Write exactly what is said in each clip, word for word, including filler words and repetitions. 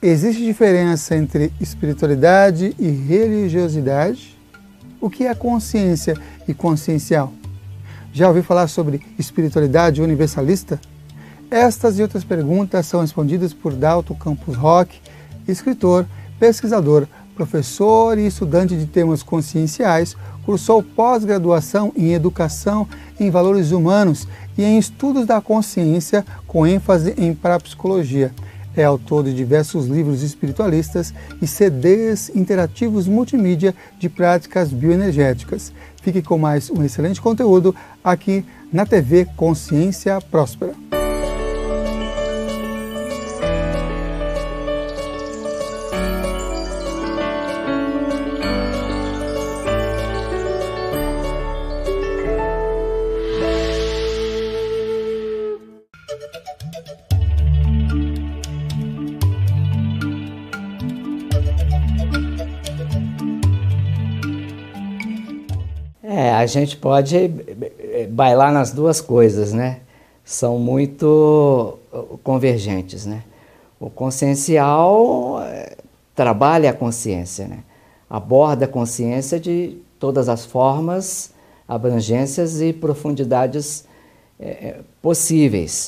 Existe diferença entre espiritualidade e religiosidade? O que é consciência e consciencial? Já ouviu falar sobre espiritualidade universalista? Estas e outras perguntas são respondidas por Dalton Campos Roque, escritor, pesquisador, professor e estudante de temas conscienciais, cursou pós-graduação em Educação em Valores Humanos e em Estudos da Consciência, com ênfase em parapsicologia. É autor de diversos livros espiritualistas e C Ds interativos multimídia de práticas bioenergéticas. Fique com mais um excelente conteúdo aqui na T V Consciência Próspera. É, a gente pode bailar nas duas coisas, né? São muito convergentes, né? O consciencial trabalha a consciência, né? Aborda a consciência de todas as formas, abrangências e profundidades é, possíveis.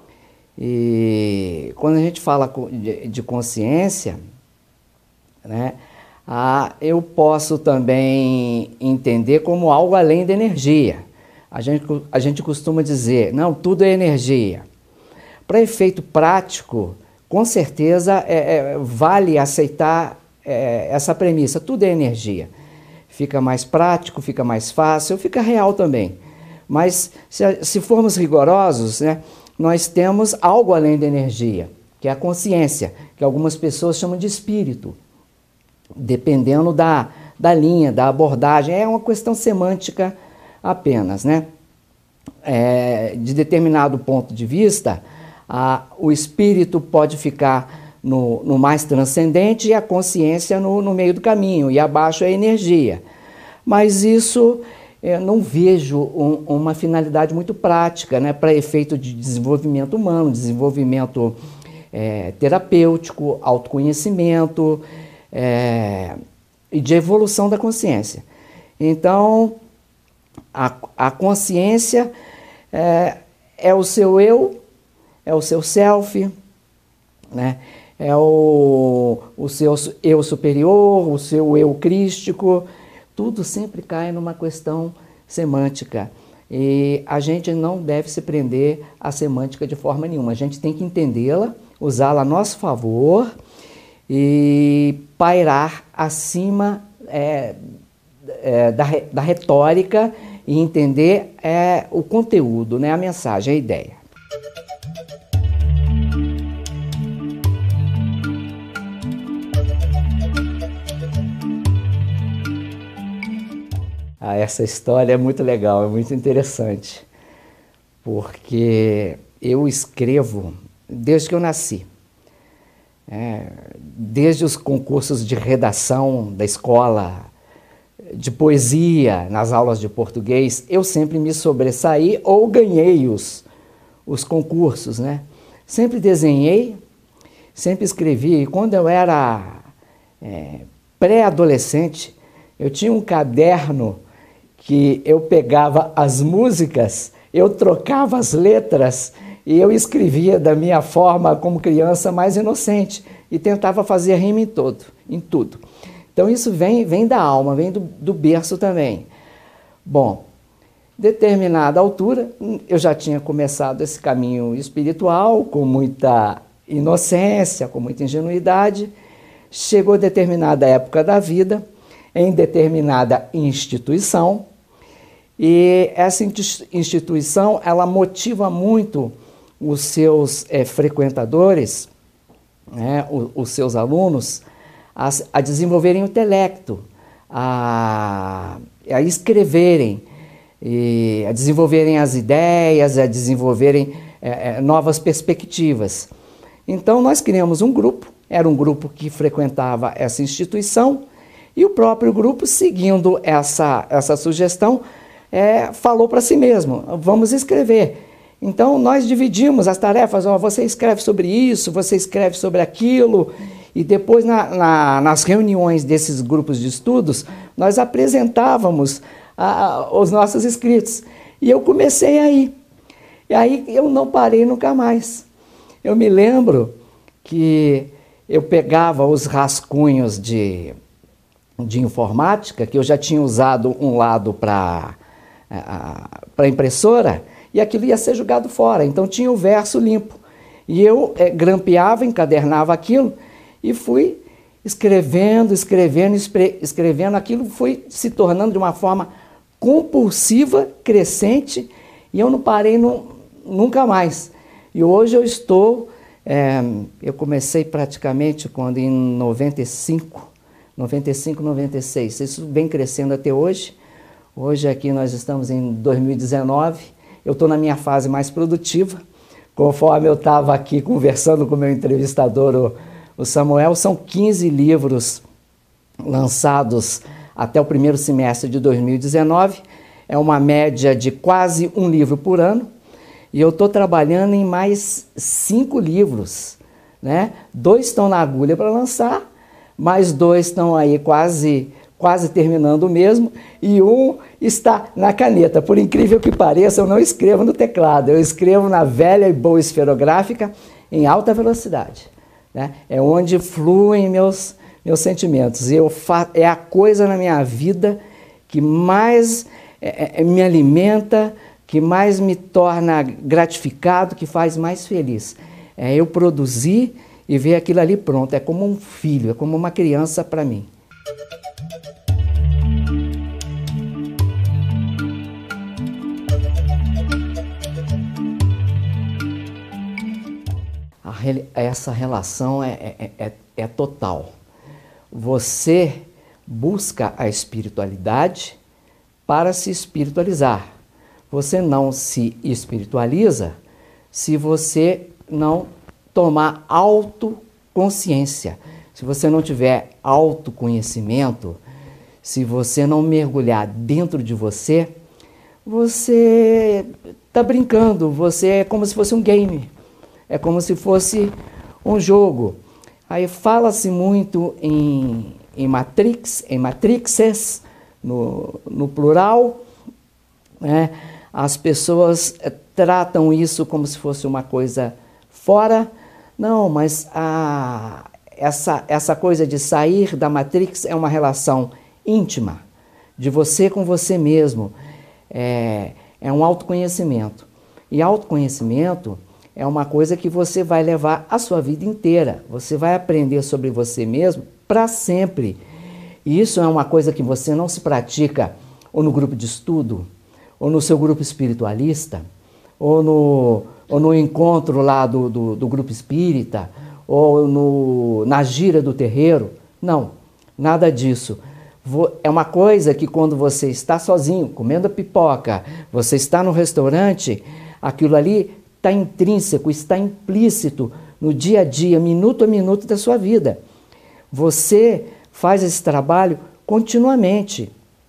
E quando a gente fala de, de consciência, né? Ah, eu posso também entender como algo além da energia. A gente, a gente costuma dizer, não, tudo é energia. Para efeito prático, com certeza é, é, vale aceitar é, essa premissa, tudo é energia. Fica mais prático, fica mais fácil, fica real também. Mas se, se formos rigorosos, né, nós temos algo além da energia, que é a consciência, que algumas pessoas chamam de espírito. Dependendo da, da linha, da abordagem, é uma questão semântica apenas, né? É, de determinado ponto de vista, a, o espírito pode ficar no, no mais transcendente e a consciência no, no meio do caminho, e abaixo é a energia. Mas isso eu não vejo um, uma finalidade muito prática, né? Para efeito de desenvolvimento humano, desenvolvimento é, terapêutico, autoconhecimento, É, e de evolução da consciência. Então, a, a consciência é, é o seu eu, é o seu self, né? É o, o seu eu superior, o seu eu crístico, tudo sempre cai numa questão semântica. E a gente não deve se prender à semântica de forma nenhuma, a gente tem que entendê-la, usá-la a nosso favor, e pairar acima é, é, da, da retórica e entender é, o conteúdo, né, a mensagem, a ideia. Ah, essa história é muito legal, é muito interessante, porque eu escrevo desde que eu nasci. É, desde os concursos de redação da escola, de poesia, nas aulas de português, eu sempre me sobressaí ou ganhei os, os concursos, né? Sempre desenhei, sempre escrevi. E quando eu era é, pré-adolescente, eu tinha um caderno que eu pegava as músicas, eu trocava as letras e eu escrevia da minha forma como criança mais inocente e tentava fazer rima em, todo, em tudo. Então isso vem, vem da alma, vem do, do berço também. Bom, determinada altura, eu já tinha começado esse caminho espiritual com muita inocência, com muita ingenuidade. Chegou determinada época da vida, em determinada instituição, e essa instituição ela motiva muito os seus é, frequentadores, né, os, os seus alunos, a, a desenvolverem o intelecto, a, a escreverem, e a desenvolverem as ideias, a desenvolverem é, é, novas perspectivas. Então nós criamos um grupo, era um grupo que frequentava essa instituição, e o próprio grupo, seguindo essa, essa sugestão, é, falou para si mesmo, vamos escrever. Então nós dividimos as tarefas, ó, você escreve sobre isso, você escreve sobre aquilo, E depois, na, na, nas reuniões desses grupos de estudos, nós apresentávamos a, os nossos escritos. E eu comecei aí. E aí eu não parei nunca mais. Eu me lembro que eu pegava os rascunhos de, de informática, que eu já tinha usado um lado para para impressora, e aquilo ia ser jogado fora. Então tinha o verso limpo. E eu é, grampeava, encadernava aquilo e fui escrevendo, escrevendo, escrevendo. Aquilo foi se tornando de uma forma compulsiva, crescente, e eu não parei no, nunca mais. E hoje eu estou, é, eu comecei praticamente quando em noventa e cinco, noventa e cinco, noventa e seis, isso vem crescendo até hoje. Hoje aqui nós estamos em dois mil e dezenove, eu estou na minha fase mais produtiva, conforme eu estava aqui conversando com o meu entrevistador, o, o Samuel, são quinze livros lançados até o primeiro semestre de dois mil e dezenove, é uma média de quase um livro por ano, e eu estou trabalhando em mais cinco livros, né? Dois estão na agulha para lançar, mais dois estão aí quase... quase terminando o mesmo, e um está na caneta. Por incrível que pareça, eu não escrevo no teclado, eu escrevo na velha e boa esferográfica em alta velocidade, né? É onde fluem meus, meus sentimentos. Eu fa é a coisa na minha vida que mais é, é, me alimenta, que mais me torna gratificado, que faz mais feliz. É eu produzir e ver aquilo ali pronto. É como um filho, é como uma criança para mim. Essa relação é, é, é, é total. Você busca a espiritualidade para se espiritualizar. Você não se espiritualiza se você não tomar autoconsciência. Se você não tiver autoconhecimento, se você não mergulhar dentro de você, você está brincando, você é como se fosse um game. É como se fosse um jogo. Aí fala-se muito em, em Matrix, em Matrixes, no, no plural, né? As pessoas é, tratam isso como se fosse uma coisa fora. Não, mas a, essa, essa coisa de sair da Matrix é uma relação íntima, de você com você mesmo. É, é um autoconhecimento. E autoconhecimento é uma coisa que você vai levar a sua vida inteira. Você vai aprender sobre você mesmo para sempre. E isso é uma coisa que você não se pratica ou no grupo de estudo, ou no seu grupo espiritualista, ou no, ou no encontro lá do, do, do grupo espírita, ou no, na gira do terreiro. Não, nada disso. É uma coisa que quando você está sozinho, comendo a pipoca, você está no restaurante, aquilo ali está intrínseco, está implícito no dia a dia, minuto a minuto da sua vida. Você faz esse trabalho continuamente.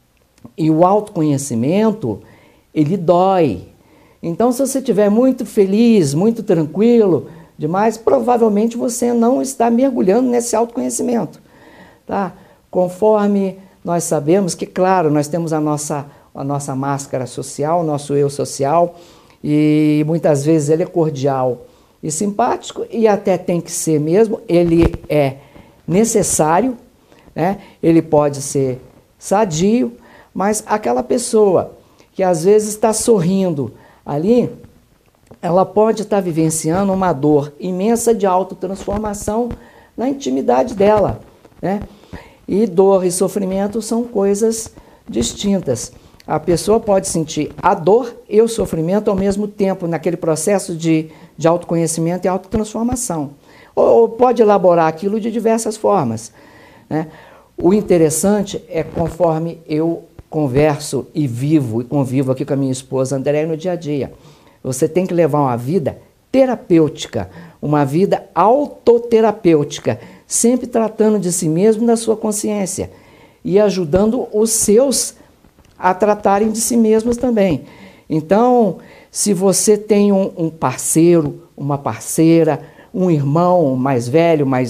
E o autoconhecimento, ele dói. Então, se você estiver muito feliz, muito tranquilo, demais, provavelmente você não está mergulhando nesse autoconhecimento. Tá? Conforme nós sabemos que, claro, nós temos a nossa, a nossa máscara social, o nosso eu social, e muitas vezes ele é cordial e simpático, e até tem que ser mesmo, ele é necessário, né? Ele pode ser sadio, mas aquela pessoa que às vezes está sorrindo ali, ela pode estar vivenciando uma dor imensa de autotransformação na intimidade dela, né? E dor e sofrimento são coisas distintas. A pessoa pode sentir a dor e o sofrimento ao mesmo tempo, naquele processo de, de autoconhecimento e autotransformação. Ou pode elaborar aquilo de diversas formas, né? O interessante é conforme eu converso e vivo e convivo aqui com a minha esposa Andréia no dia a dia. Você tem que levar uma vida terapêutica, uma vida autoterapêutica, sempre tratando de si mesmo, da sua consciência e ajudando os seus a tratarem de si mesmos também. Então, se você tem um, um parceiro, uma parceira, um irmão mais velho, mais,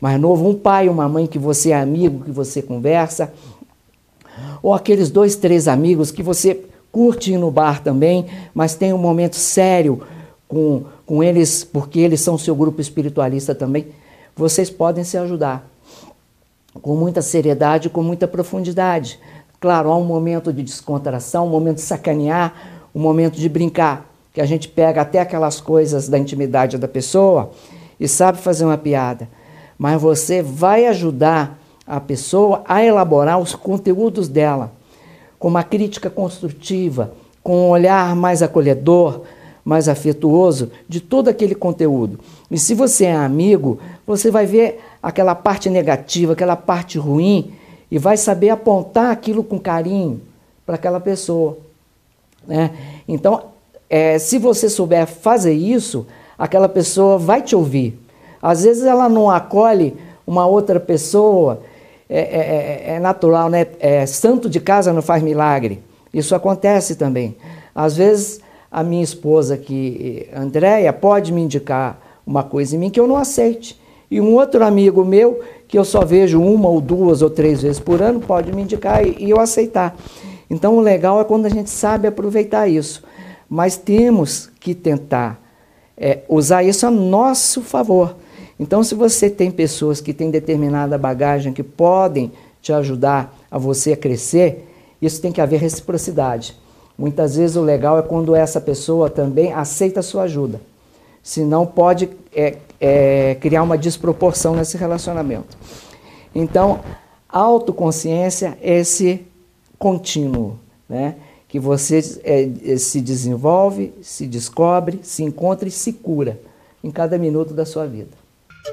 mais novo, um pai, uma mãe que você é amigo, que você conversa, ou aqueles dois, três amigos que você curte ir no bar também, mas tem um momento sério com, com eles, porque eles são seu grupo espiritualista também. Vocês podem se ajudar com muita seriedade, com muita profundidade. Claro, há um momento de descontração, um momento de sacanear, um momento de brincar, que a gente pega até aquelas coisas da intimidade da pessoa e sabe fazer uma piada. Mas você vai ajudar a pessoa a elaborar os conteúdos dela, com uma crítica construtiva, com um olhar mais acolhedor, mais afetuoso de todo aquele conteúdo. E se você é amigo, você vai ver aquela parte negativa, aquela parte ruim, e vai saber apontar aquilo com carinho para aquela pessoa, né? Então, é, se você souber fazer isso, aquela pessoa vai te ouvir. Às vezes ela não acolhe uma outra pessoa, é, é, é natural, né? É, santo de casa não faz milagre. Isso acontece também. Às vezes a minha esposa aqui, Andréia, pode me indicar uma coisa em mim que eu não aceite. E um outro amigo meu, que eu só vejo uma ou duas ou três vezes por ano, pode me indicar e, e eu aceitar. Então o legal é quando a gente sabe aproveitar isso. Mas temos que tentar é, usar isso a nosso favor. Então, se você tem pessoas que têm determinada bagagem que podem te ajudar a você a crescer, isso tem que haver reciprocidade. Muitas vezes o legal é quando essa pessoa também aceita a sua ajuda. Senão pode é, é, criar uma desproporção nesse relacionamento. Então, autoconsciência é esse contínuo, né? Que você é, se desenvolve, se descobre, se encontra e se cura em cada minuto da sua vida.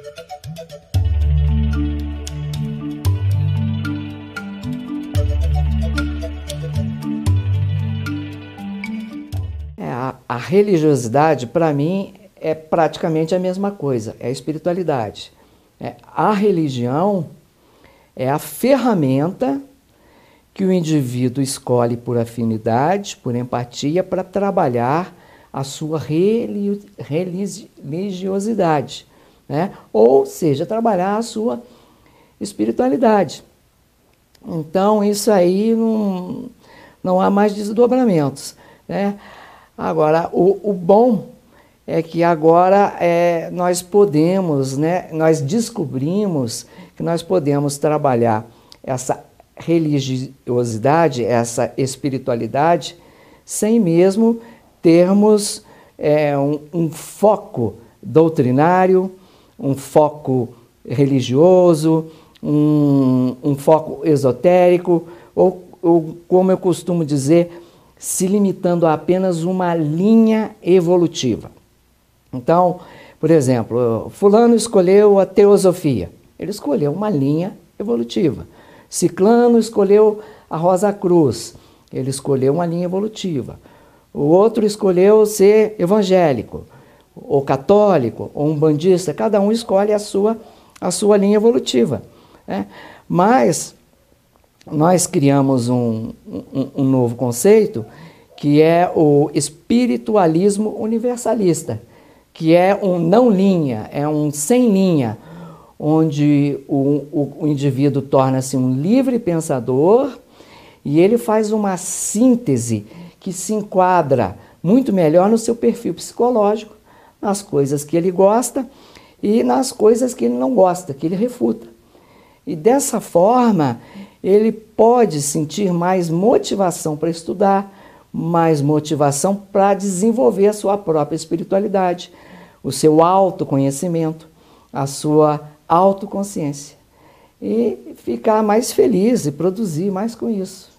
É, a, a religiosidade, para mim, é praticamente a mesma coisa, é a espiritualidade. É, a religião é a ferramenta que o indivíduo escolhe por afinidade, por empatia, para trabalhar a sua religi- religiosidade, né? Ou seja, trabalhar a sua espiritualidade. Então, isso aí não, não há mais desdobramentos, né? Agora, o, o bom é que agora é, nós podemos, né, nós descobrimos que nós podemos trabalhar essa religiosidade, essa espiritualidade, sem mesmo termos é, um, um foco doutrinário, um foco religioso, um, um foco esotérico, ou, ou, como eu costumo dizer, se limitando a apenas uma linha evolutiva. Então, por exemplo, fulano escolheu a teosofia, ele escolheu uma linha evolutiva. Ciclano escolheu a Rosa Cruz, ele escolheu uma linha evolutiva. O outro escolheu ser evangélico, ou católico, ou umbandista, cada um escolhe a sua, a sua linha evolutiva, né? Mas nós criamos um, um, um novo conceito, que é o espiritualismo universalista, que é um não linha, é um sem linha, onde o, o, o indivíduo torna-se um livre pensador e ele faz uma síntese que se enquadra muito melhor no seu perfil psicológico, nas coisas que ele gosta e nas coisas que ele não gosta, que ele refuta. E dessa forma, ele pode sentir mais motivação para estudar, mais motivação para desenvolver a sua própria espiritualidade, o seu autoconhecimento, a sua autoconsciência, e ficar mais feliz e produzir mais com isso.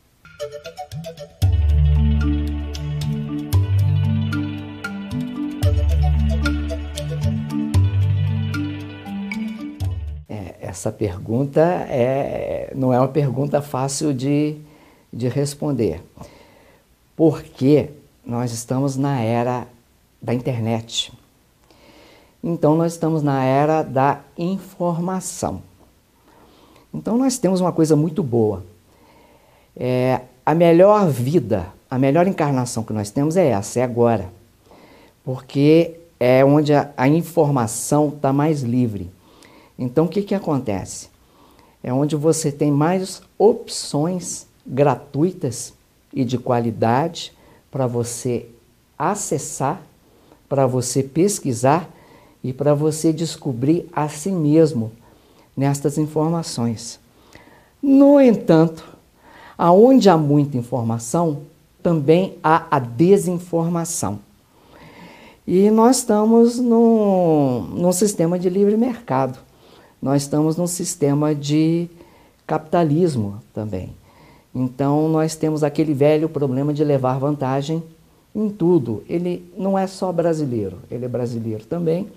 É, essa pergunta é, não é uma pergunta fácil de, de responder, porque nós estamos na era da internet. Então, nós estamos na era da informação. Então, nós temos uma coisa muito boa. É, a melhor vida, a melhor encarnação que nós temos é essa, é agora. Porque é onde a, a informação está mais livre. Então, o que, que acontece? É onde você tem mais opções gratuitas e de qualidade para você acessar, para você pesquisar e para você descobrir a si mesmo nestas informações. No entanto, aonde há muita informação, também há a desinformação. E nós estamos num, num sistema de livre mercado. Nós estamos num sistema de capitalismo também. Então, nós temos aquele velho problema de levar vantagem em tudo. Ele não é só brasileiro, ele é brasileiro também.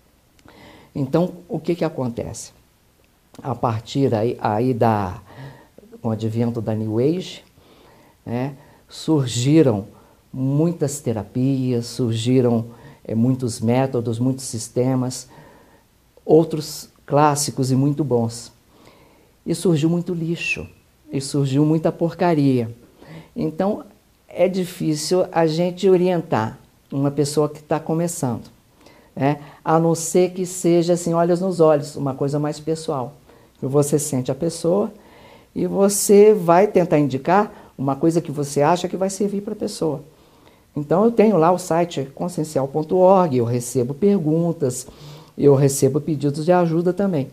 Então, o que que acontece? A partir aí, aí da, com o advento da New Age, né, surgiram muitas terapias, surgiram é, muitos métodos, muitos sistemas, outros clássicos e muito bons. E surgiu muito lixo, e surgiu muita porcaria. Então, é difícil a gente orientar uma pessoa que está começando, né? A não ser que seja assim, olhos nos olhos, uma coisa mais pessoal. Você sente a pessoa e você vai tentar indicar uma coisa que você acha que vai servir para a pessoa. Então, eu tenho lá o site consciencial ponto org, eu recebo perguntas, eu recebo pedidos de ajuda também.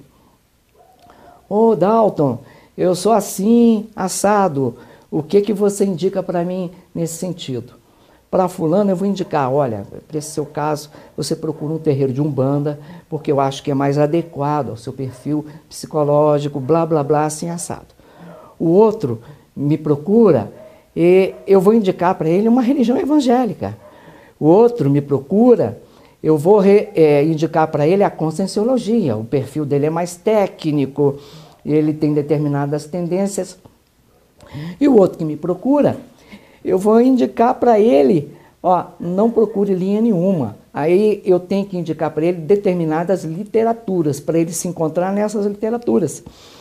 Ô, Dalton, eu sou assim, assado, o que, que você indica para mim nesse sentido? Para fulano eu vou indicar, olha, para esse seu caso, você procura um terreiro de Umbanda, porque eu acho que é mais adequado ao seu perfil psicológico, blá, blá, blá, assim, assado. O outro me procura e eu vou indicar para ele uma religião evangélica. O outro me procura, eu vou re, é, indicar para ele a conscienciologia, o perfil dele é mais técnico, ele tem determinadas tendências. E o outro que me procura, eu vou indicar para ele, ó, não procure linha nenhuma. Aí eu tenho que indicar para ele determinadas literaturas, para ele se encontrar nessas literaturas.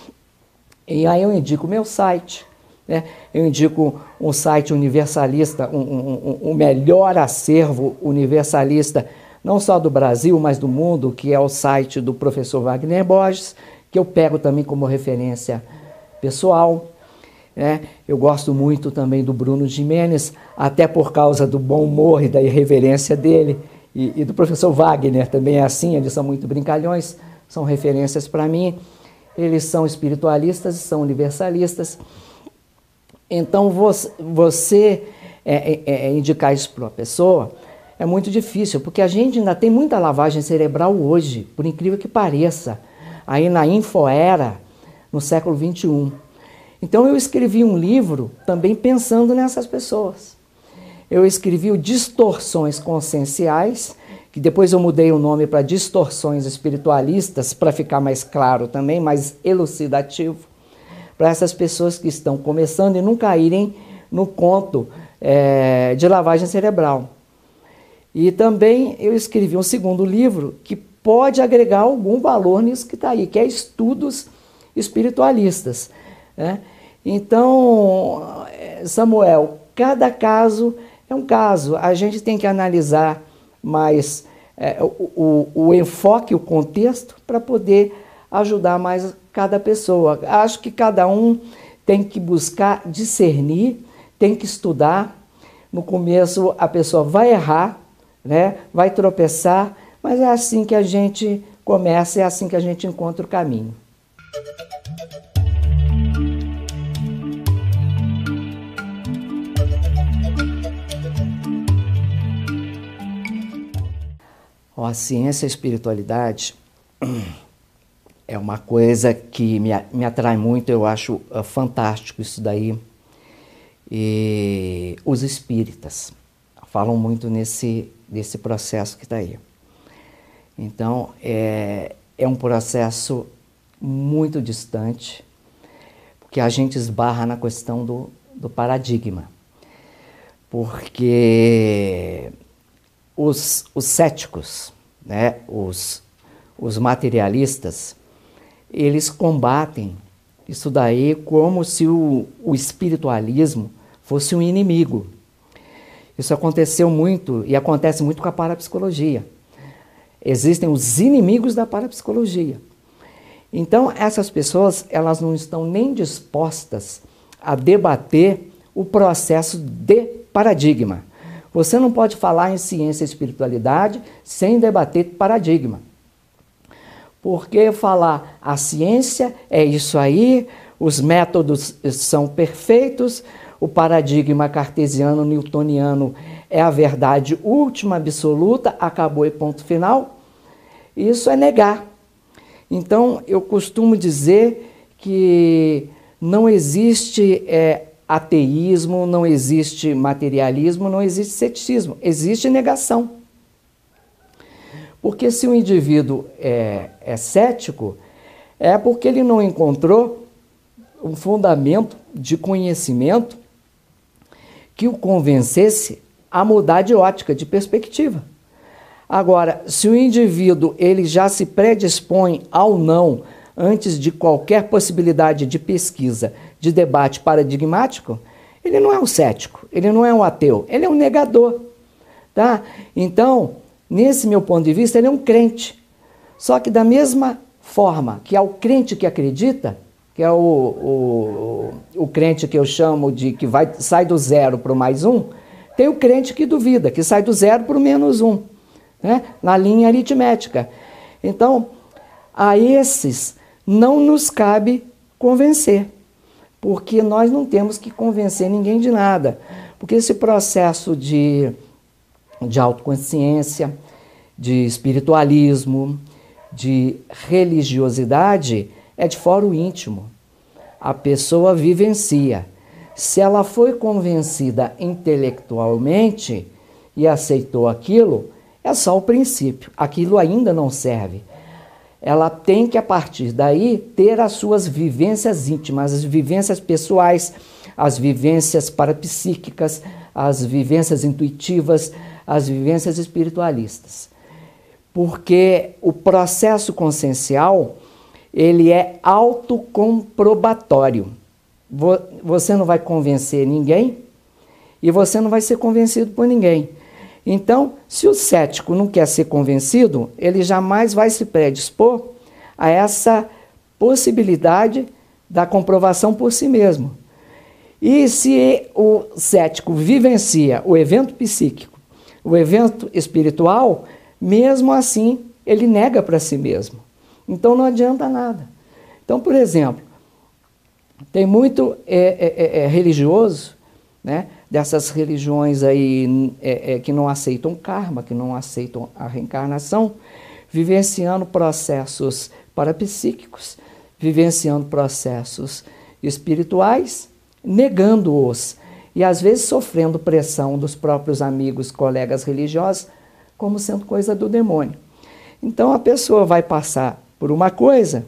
E aí eu indico o meu site, né? Eu indico um site universalista, um, um, um melhor acervo universalista, não só do Brasil, mas do mundo, que é o site do professor Wagner Borges, que eu pego também como referência pessoal. É, eu gosto muito também do Bruno Gimenez, até por causa do bom humor e da irreverência dele, e, e do professor Wagner também é assim, eles são muito brincalhões, são referências para mim, eles são espiritualistas e são universalistas. Então você, você é, é, é, indicar isso para uma pessoa é muito difícil, porque a gente ainda tem muita lavagem cerebral hoje, por incrível que pareça, aí na Infoera, no século vinte e um. Então eu escrevi um livro também pensando nessas pessoas. Eu escrevi o Distorções Conscienciais, que depois eu mudei o nome para Distorções Espiritualistas, para ficar mais claro também, mais elucidativo, para essas pessoas que estão começando e não caírem no conto é, de lavagem cerebral. E também eu escrevi um segundo livro que pode agregar algum valor nisso que está aí, que é Estudos Espiritualistas, né? Então, Samuel, cada caso é um caso. A gente tem que analisar mais é, o, o, o enfoque, o contexto, para poder ajudar mais cada pessoa. Acho que cada um tem que buscar discernir, tem que estudar. No começo a pessoa vai errar, né? Vai tropeçar, mas é assim que a gente começa, é assim que a gente encontra o caminho. A ciência e a espiritualidade é uma coisa que me, me atrai muito, eu acho uh, fantástico isso daí. E os espíritas falam muito nesse, nesse processo que está aí. Então, é, é um processo muito distante, porque a gente esbarra na questão do, do paradigma. Porque os, os céticos, né, os, os materialistas, eles combatem isso daí como se o, o espiritualismo fosse um inimigo. Isso aconteceu muito e acontece muito com a parapsicologia. Existem os inimigos da parapsicologia. Então, essas pessoas, elas não estão nem dispostas a debater o processo de paradigma. Você não pode falar em ciência e espiritualidade sem debater paradigma. Porque falar a ciência é isso aí, os métodos são perfeitos, o paradigma cartesiano, newtoniano é a verdade última, absoluta, acabou e ponto final. Isso é negar. Então, eu costumo dizer que não existe é, ateísmo, não existe materialismo, não existe ceticismo, existe negação. Porque se o indivíduo é, é cético, é porque ele não encontrou um fundamento de conhecimento que o convencesse a mudar de ótica, de perspectiva. Agora, se o indivíduo ele já se predispõe ao não antes de qualquer possibilidade de pesquisa, de debate paradigmático, ele não é um cético, ele não é um ateu, ele é um negador. Tá? Então, nesse meu ponto de vista, ele é um crente. Só que da mesma forma que é o crente que acredita, que é o, o, o, o crente que eu chamo de que vai, sai do zero para o mais um, tem o crente que duvida, que sai do zero para o menos um, né? Na linha aritmética. Então, a esses não nos cabe convencer, porque nós não temos que convencer ninguém de nada, porque esse processo de, de autoconsciência, de espiritualismo, de religiosidade é de fora o íntimo. A pessoa vivencia. Se ela foi convencida intelectualmente e aceitou aquilo, é só o princípio. Aquilo ainda não serve. Ela tem que, a partir daí, ter as suas vivências íntimas, as vivências pessoais, as vivências parapsíquicas, as vivências intuitivas, as vivências espiritualistas. Porque o processo consciencial, ele é autocomprobatório. Você não vai convencer ninguém e você não vai ser convencido por ninguém. Então, se o cético não quer ser convencido, ele jamais vai se predispor a essa possibilidade da comprovação por si mesmo. E se o cético vivencia o evento psíquico, o evento espiritual, mesmo assim, ele nega para si mesmo. Então, não adianta nada. Então, por exemplo, tem muito é, é, é, religioso, né, dessas religiões aí é, é, que não aceitam karma, que não aceitam a reencarnação, vivenciando processos parapsíquicos, vivenciando processos espirituais, negando-os e às vezes sofrendo pressão dos próprios amigos, colegas religiosos, como sendo coisa do demônio. Então a pessoa vai passar por uma coisa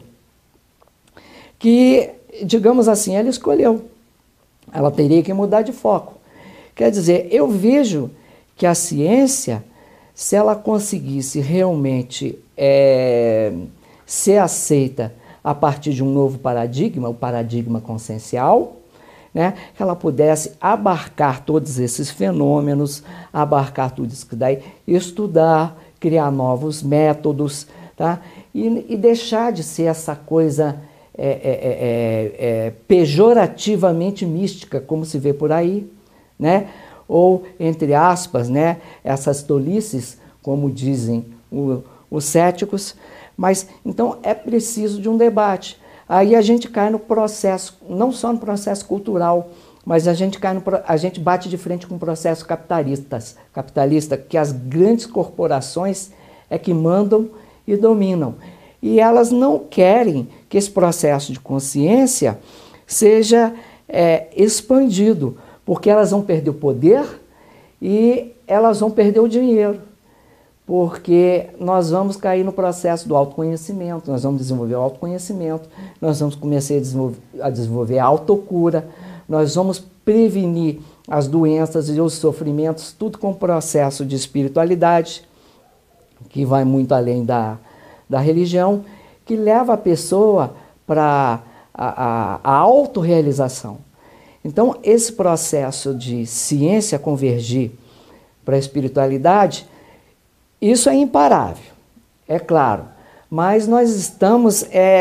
que, digamos assim, ela escolheu. Ela teria que mudar de foco. Quer dizer, eu vejo que a ciência, se ela conseguisse realmente é, ser aceita a partir de um novo paradigma, o paradigma consciencial, né, que ela pudesse abarcar todos esses fenômenos, abarcar tudo isso que daí, estudar, criar novos métodos, tá? e, e deixar de ser essa coisa é, é, é, é, pejorativamente mística, como se vê por aí, né? Ou, entre aspas, né, essas tolices, como dizem o, os céticos. Mas, então, é preciso de um debate. Aí a gente cai no processo, não só no processo cultural, mas a gente, cai no, a gente bate de frente com o processo capitalistas, capitalista, que as grandes corporações é que mandam e dominam. E elas não querem que esse processo de consciência seja é, expandido, porque elas vão perder o poder e elas vão perder o dinheiro. Porque nós vamos cair no processo do autoconhecimento, nós vamos desenvolver o autoconhecimento, nós vamos começar a desenvolver, a desenvolver a autocura, nós vamos prevenir as doenças e os sofrimentos, tudo com o processo de espiritualidade, que vai muito além da, da religião, que leva a pessoa para a, a, a autorrealização. Então, esse processo de ciência convergir para a espiritualidade, isso é imparável, é claro, mas nós estamos é,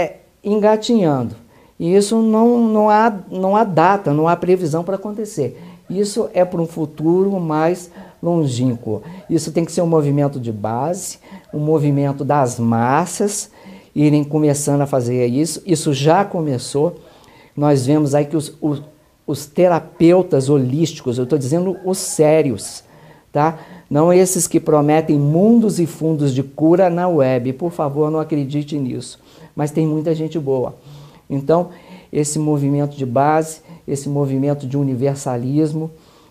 engatinhando. E isso não, não, há, não há data, não há previsão para acontecer. Isso é para um futuro mais longínquo. Isso tem que ser um movimento de base, um movimento das massas, irem começando a fazer isso. Isso já começou. Nós vemos aí que os, os, os terapeutas holísticos, eu estou dizendo os sérios, tá? Não esses que prometem mundos e fundos de cura na web. Por favor, não acredite nisso. Mas tem muita gente boa. Então, esse movimento de base, esse movimento de universalismo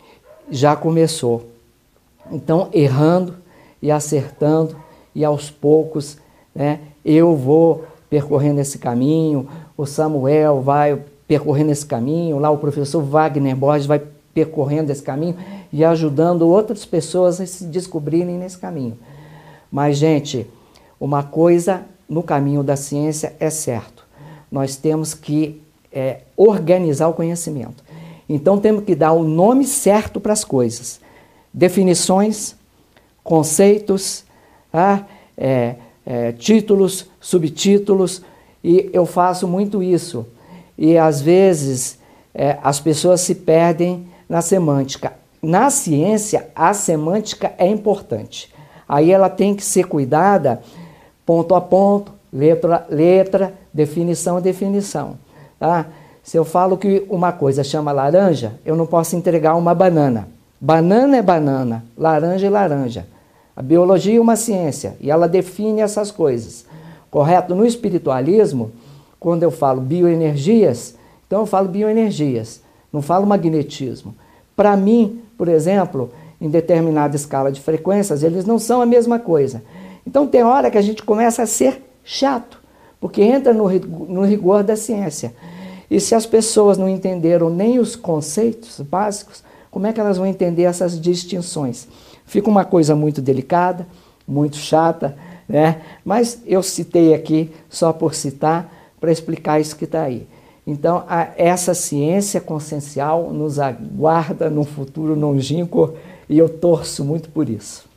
já começou. Então, errando e acertando, e aos poucos, né, eu vou percorrendo esse caminho, o Samuel vai percorrendo esse caminho, lá o professor Wagner Borges vai percorrendo esse caminho e ajudando outras pessoas a se descobrirem nesse caminho. Mas, gente, uma coisa no caminho da ciência é certo. Nós temos que é, organizar o conhecimento. Então, temos que dar o nome certo para as coisas. Definições, conceitos, tá? é, é, títulos, subtítulos, e eu faço muito isso. E, às vezes, é, as pessoas se perdem na semântica. Na ciência, a semântica é importante. Aí ela tem que ser cuidada ponto a ponto, letra a letra, definição a definição. Tá? Se eu falo que uma coisa chama laranja, eu não posso entregar uma banana. Banana é banana, laranja é laranja. A biologia é uma ciência e ela define essas coisas. Correto? No espiritualismo, quando eu falo bioenergias, então eu falo bioenergias, não falo magnetismo. Para mim, por exemplo, em determinada escala de frequências, eles não são a mesma coisa. Então tem hora que a gente começa a ser chato, porque entra no, no rigor da ciência. E se as pessoas não entenderam nem os conceitos básicos, como é que elas vão entender essas distinções? Fica uma coisa muito delicada, muito chata, né? Mas eu citei aqui só por citar, para explicar isso que está aí. Então, a, essa ciência consciencial nos aguarda num futuro longínquo e eu torço muito por isso.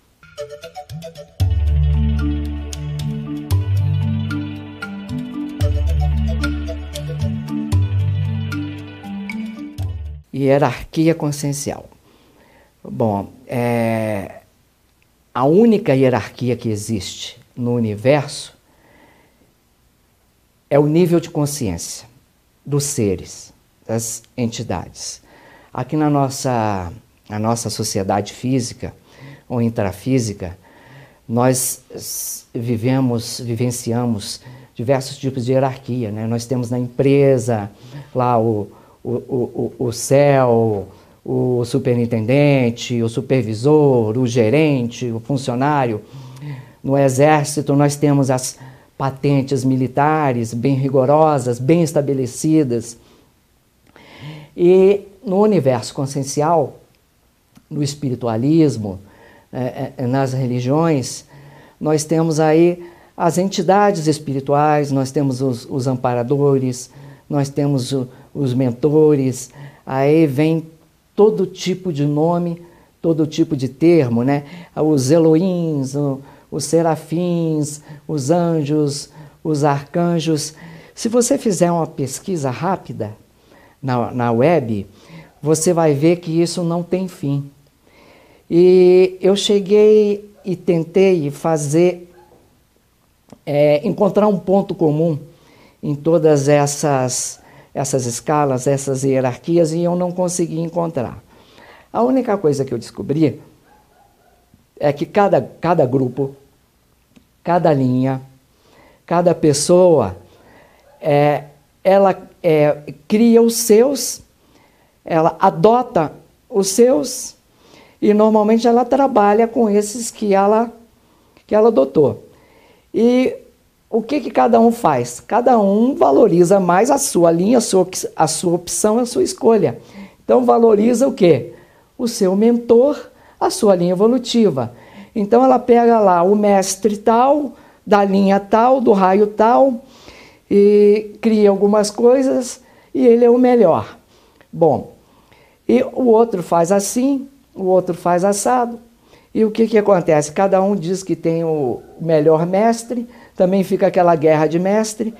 Hierarquia consciencial. Bom, é, a única hierarquia que existe no universo é o nível de consciência dos seres, das entidades. Aqui na nossa, na nossa sociedade física ou intrafísica, nós vivemos, vivenciamos diversos tipos de hierarquia, né? Nós temos na empresa lá o, o, o, o céu, o superintendente, o supervisor, o gerente, o funcionário. No exército nós temos as patentes militares bem rigorosas, bem estabelecidas. E no universo consciencial, no espiritualismo, é, é, nas religiões, nós temos aí as entidades espirituais, nós temos os, os amparadores, nós temos o, os mentores, aí vem todo tipo de nome, todo tipo de termo, né? Os Elohims, o, os serafins, os anjos, os arcanjos. Se você fizer uma pesquisa rápida na, na web, você vai ver que isso não tem fim. E eu cheguei e tentei fazer, é, encontrar um ponto comum em todas essas, essas escalas, essas hierarquias, e eu não consegui encontrar. A única coisa que eu descobri é que cada, cada grupo, cada linha, cada pessoa, é, ela é, cria os seus, ela adota os seus e normalmente ela trabalha com esses que ela, que ela adotou. E o que, que cada um faz? Cada um valoriza mais a sua linha, a sua, a sua opção, a sua escolha. Então valoriza o quê? O seu mentor, a sua linha evolutiva. Então ela pega lá o mestre tal, da linha tal, do raio tal, e cria algumas coisas e ele é o melhor. Bom, e o outro faz assim, o outro faz assado. E o que, que acontece? Cada um diz que tem o melhor mestre, também fica aquela guerra de mestre.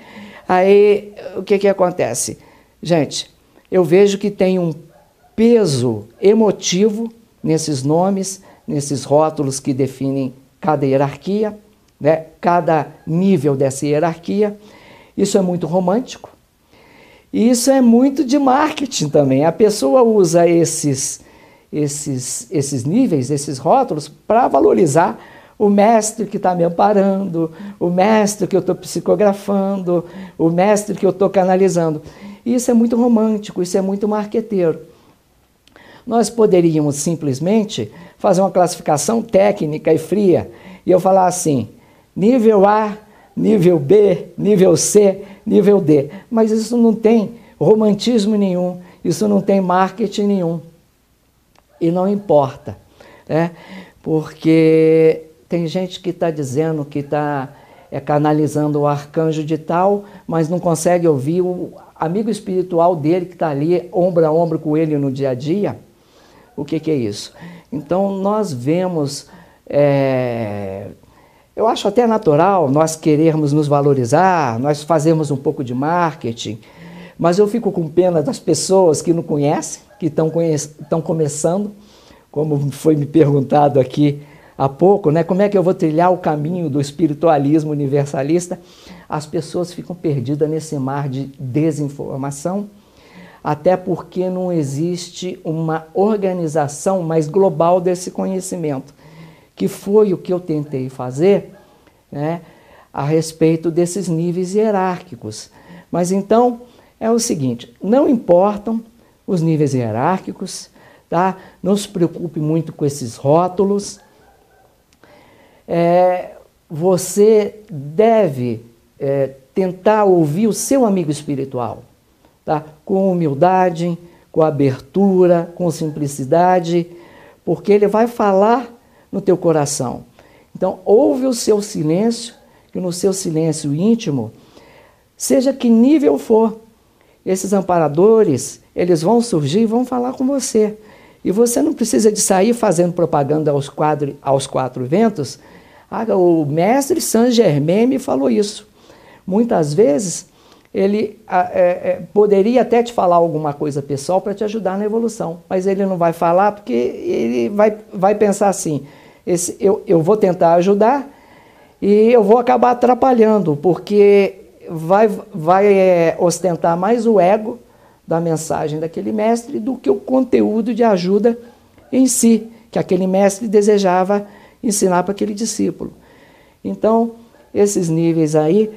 Aí, o que que acontece? Gente, eu vejo que tem um peso emotivo nesses nomes, nesses rótulos que definem cada hierarquia, né? Cada nível dessa hierarquia. Isso é muito romântico. E isso é muito de marketing também. A pessoa usa esses, esses, esses níveis, esses rótulos, para valorizar o mestre que está me amparando, o mestre que eu estou psicografando, o mestre que eu estou canalizando. Isso é muito romântico, isso é muito marqueteiro. Nós poderíamos simplesmente fazer uma classificação técnica e fria, e eu falar assim, nível A, nível B, nível C, nível D. Mas isso não tem romantismo nenhum, isso não tem marketing nenhum. E não importa, né? Porque tem gente que está dizendo que está é, canalizando o arcanjo de tal, mas não consegue ouvir o amigo espiritual dele que está ali, ombro a ombro com ele no dia a dia. O que, que é isso? Então, nós vemos... É, eu acho até natural nós querermos nos valorizar, nós fazermos um pouco de marketing, mas eu fico com pena das pessoas que não conhecem, que estão conhece, estão começando, como foi me perguntado aqui há pouco, né? Como é que eu vou trilhar o caminho do espiritualismo universalista? As pessoas ficam perdidas nesse mar de desinformação, até porque não existe uma organização mais global desse conhecimento, que foi o que eu tentei fazer, né, a respeito desses níveis hierárquicos. Mas então, é o seguinte, não importam os níveis hierárquicos, tá? Não se preocupe muito com esses rótulos. É, você deve é, tentar ouvir o seu amigo espiritual, tá? Com humildade, com abertura, com simplicidade, porque ele vai falar no teu coração. Então, ouve o seu silêncio, que no seu silêncio íntimo, seja que nível for, esses amparadores, eles vão surgir e vão falar com você. E você não precisa de sair fazendo propaganda aos, quadro, aos quatro ventos. Ah, o mestre Saint Germain me falou isso. Muitas vezes, ele é, é, poderia até te falar alguma coisa pessoal para te ajudar na evolução, mas ele não vai falar porque ele vai, vai pensar assim, esse, eu, eu vou tentar ajudar e eu vou acabar atrapalhando, porque vai, vai é, ostentar mais o ego da mensagem daquele mestre do que o conteúdo de ajuda em si, que aquele mestre desejava ensinar para aquele discípulo. Então, esses níveis aí,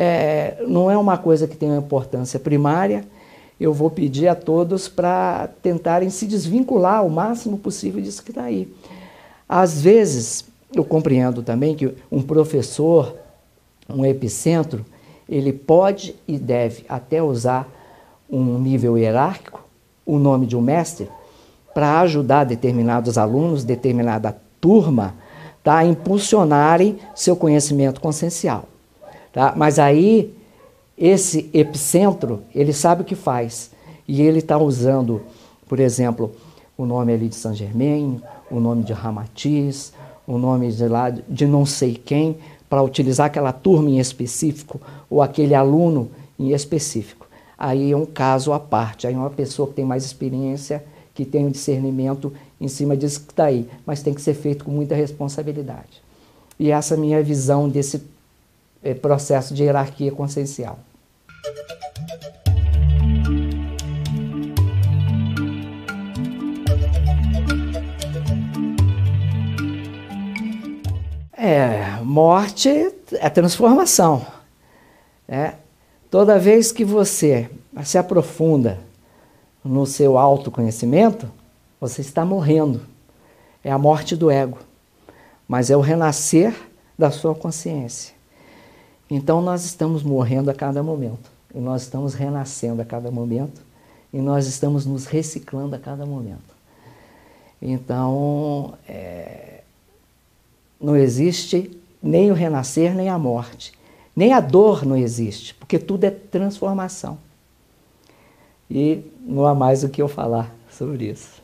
É, não é uma coisa que tem uma importância primária. Eu vou pedir a todos para tentarem se desvincular o máximo possível disso que está aí. Às vezes, eu compreendo também que um professor, um epicentro, ele pode e deve até usar um nível hierárquico, o nome de um mestre, para ajudar determinados alunos, determinada turma, tá, a impulsionarem seu conhecimento consciencial. Tá? Mas aí, esse epicentro, ele sabe o que faz. E ele está usando, por exemplo, o nome ali de Saint Germain, o nome de Ramatiz, o nome de, lá, de não sei quem, para utilizar aquela turma em específico, ou aquele aluno em específico. Aí é um caso à parte, aí é uma pessoa que tem mais experiência, que tem um discernimento em cima disso que está aí. Mas tem que ser feito com muita responsabilidade. E essa é a minha visão desse processo de hierarquia consciencial. É, morte é transformação. Né? Toda vez que você se aprofunda no seu autoconhecimento, você está morrendo. É a morte do ego, mas é o renascer da sua consciência. Então, nós estamos morrendo a cada momento, e nós estamos renascendo a cada momento, e nós estamos nos reciclando a cada momento. Então, é, não existe nem o renascer, nem a morte. Nem a dor não existe, porque tudo é transformação. E não há mais o que eu falar sobre isso.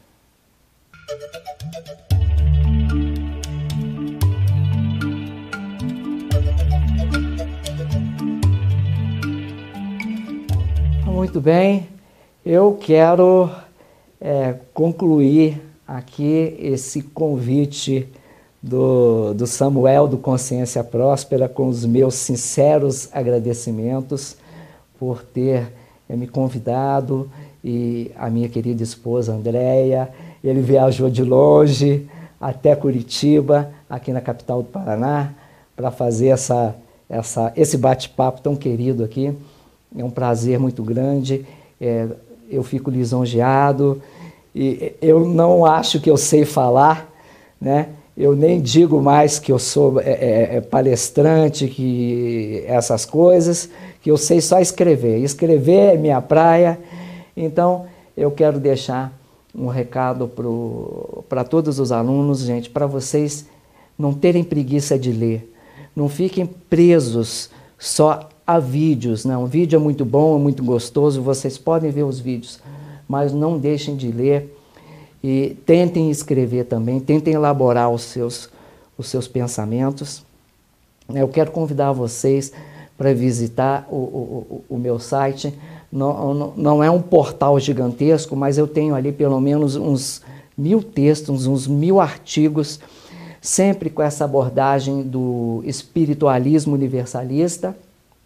Muito bem, eu quero é, concluir aqui esse convite do, do Samuel do Consciência Próspera com os meus sinceros agradecimentos por ter é, me convidado, e a minha querida esposa Andréia. Ele viajou de longe até Curitiba, aqui na capital do Paraná, para fazer essa, essa, esse bate-papo tão querido aqui. É um prazer muito grande, é, eu fico lisonjeado, e eu não acho que eu sei falar, né? Eu nem digo mais que eu sou é, é, palestrante, que essas coisas, que eu sei só escrever. Escrever é minha praia. Então, eu quero deixar um recado para todos os alunos, gente, para vocês não terem preguiça de ler. Não fiquem presos só a vídeos. Não, o vídeo é muito bom, é muito gostoso, vocês podem ver os vídeos, mas não deixem de ler. E tentem escrever também, tentem elaborar os seus, os seus pensamentos. Eu quero convidar vocês para visitar o, o, o meu site. Não, não, não é um portal gigantesco, mas eu tenho ali pelo menos uns mil textos, uns mil artigos, sempre com essa abordagem do espiritualismo universalista.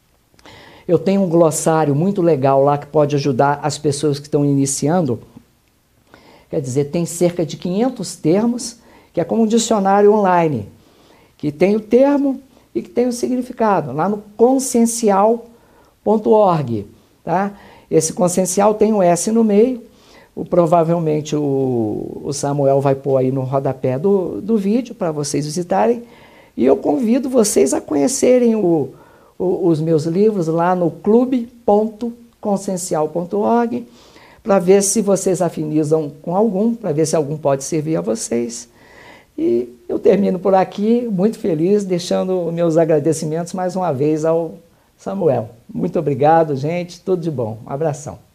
Eu tenho um glossário muito legal lá que pode ajudar as pessoas que estão iniciando. Quer dizer, tem cerca de quinhentos termos, que é como um dicionário online, que tem o termo e que tem o significado, lá no consciencial ponto org. Tá? Esse consciencial tem um S no meio, o, provavelmente o, o Samuel vai pôr aí no rodapé do, do vídeo para vocês visitarem, e eu convido vocês a conhecerem o, o, os meus livros lá no clube ponto consciencial ponto org, para ver se vocês afinizam com algum, para ver se algum pode servir a vocês. E eu termino por aqui, muito feliz, deixando meus agradecimentos mais uma vez ao Samuel. Muito obrigado, gente, tudo de bom. Um abração.